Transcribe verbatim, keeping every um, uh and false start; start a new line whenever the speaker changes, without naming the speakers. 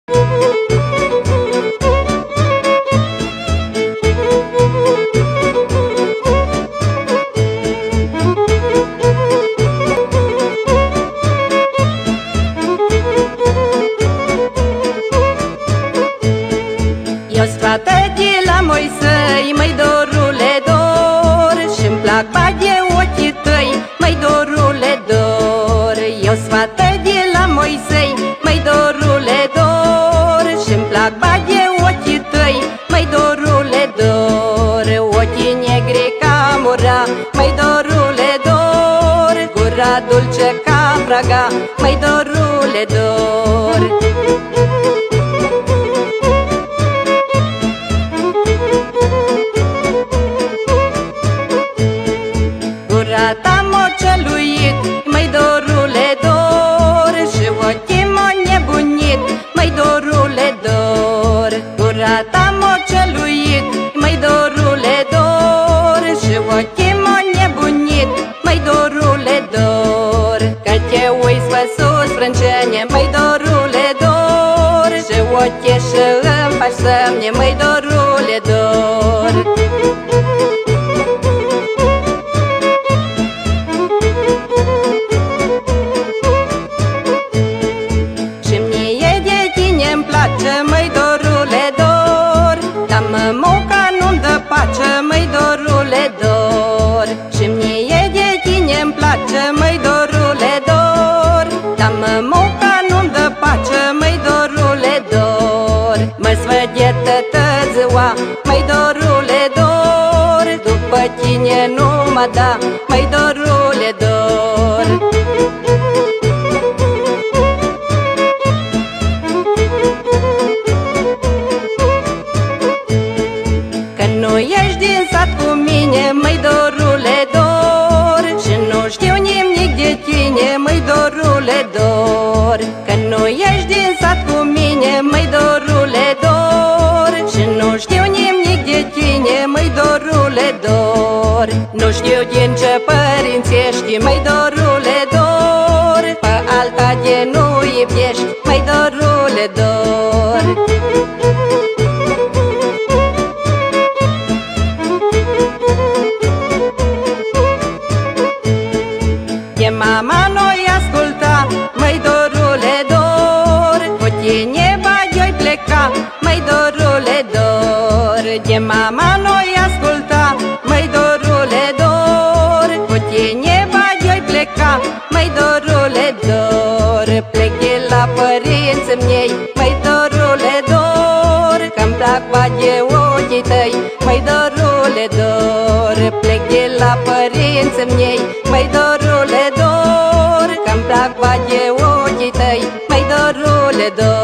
Eu-s fată de la Moisei, măi dorule dor, Și-mi plac bage ochii tăi, măi dorule dor. Eu-s fată de la Moisei, măi dorule dor, Și-mi plac bage ochii tăi, măi dorule dor. Ochii negri ca mura, măi dorule dor, Gura dulce ca praga, măi dorule dor. Gura ta m-a celuit, măi dorule dor, Și ochii m-a nebunit, măi dorule dor. Gura ta m-a celuit, măi dorule dor, Și ochii m-a nebunit, măi dorule dor. Că te uiți pe sus, frâncene, măi dorule dor, Și ochii și-mi faci semne, măi dorule dor. Măi dorule dor, dar mămuca nu-mi dă pace, măi dorule dor. Și mie de tine-mi place, măi dorule dor, dar mămuca nu-mi dă pace, măi dorule dor. Mă-ți vede tătă ziua, măi dorule dor, După tine nu mă da, măi dorule dor. Nu ești din sat cu mine, măi dorule dor, Și nu știu nimic de tine, măi dorule dor. Că nu ești din sat cu mine, măi dorule dor, Și nu știu nimic de tine, măi dorule dor. Nu știu din ce părinți ești, măi dorule dor, Pe alta de nu iubești, măi dorule dor. De mama noi asculta, măi dorule dor, Cu tine bagi-oi pleca, măi dorule dor. De mama noi asculta, măi dorule dor, Cu tine bagi-oi pleca, măi dorule dor. Plec de la părinții mei, măi dorule dor, Că-mi plac bage ochii tăi, măi dorule dor. Plec de la părinții mei, măi dorule dor, Că-mi plac bage ochii tăi, măi dorule dor.